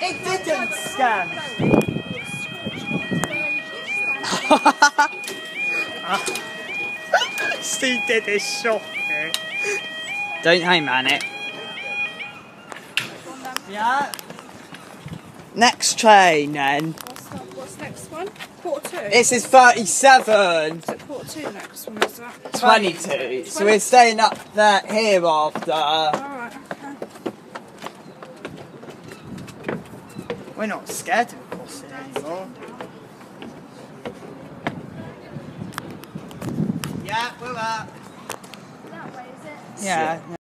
It didn't scan. Steve did his shot. Don't hang man it. Yeah. Next train then. What's next one? Quarter 2? This is 37. So quarter 2 next one, is that? 22. So we're staying up there here after. Alright, okay. We're not scared of crossing anymore. Yeah, we're up. That way, is it? Yeah.